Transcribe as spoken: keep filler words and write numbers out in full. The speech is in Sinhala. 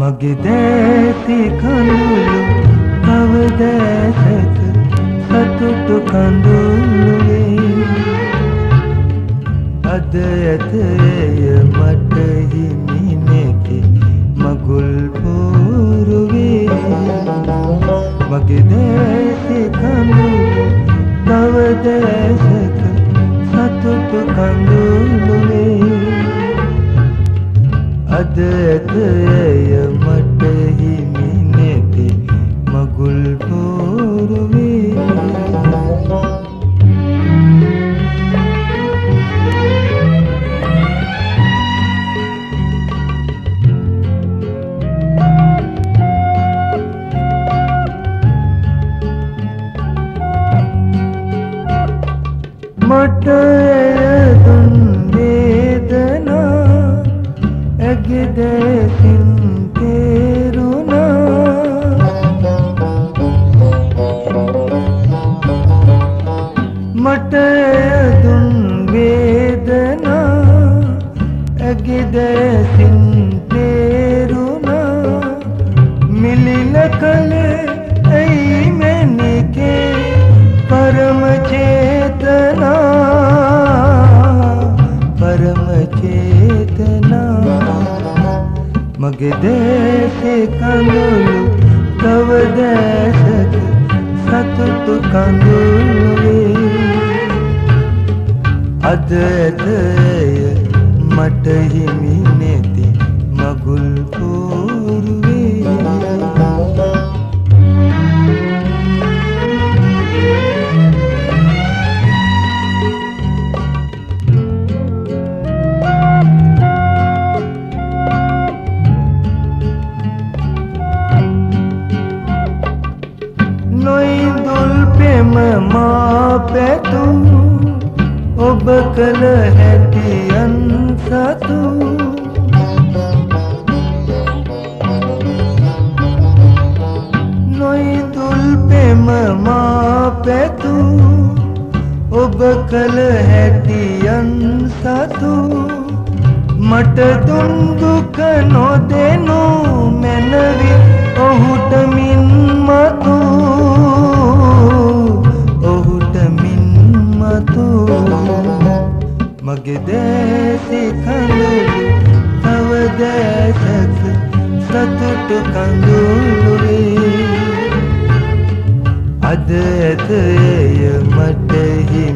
මගදෑති කඳුළු කවදෑසක සතුටු කඳුළුවේ අද ඇතය මට හිමි නැති මගුල් පෝරුවේ මගදෑති කඳුළු කවදෑසක සතුටු කඳුළුවේ අද ඇතය මට හිමි නැති මගුල් පෝරුවේ මට දුන් වේදනා ඇගෙදැසින් තේරුණා මට දුන් වේදනා ඇගෙදැසින් තේරුණා මිලින කලේ ඇයි මැනිකේ परम चेतना परम चेतना मगदෑති කඳුළු කවදෑසක සතුටු කඳුළුවේ අද ඇතය මට හිමි නැති මගුල් පෝරුවේ නොයිඳුල් පෙම මා පැතු ඔබ කළ හැටියන් සතු නොයිඳුල් පෙම මා පැතු ඔබ කළ හැටියන් සතු මට දුන් දුක නොදෙනු මැනවි ඔහුට මින් මතු ඔහුට මින් මතු මගදෑති කඳුළු කවදෑසක සතුටු කඳුළුවේ අද ඇතය මට හිමි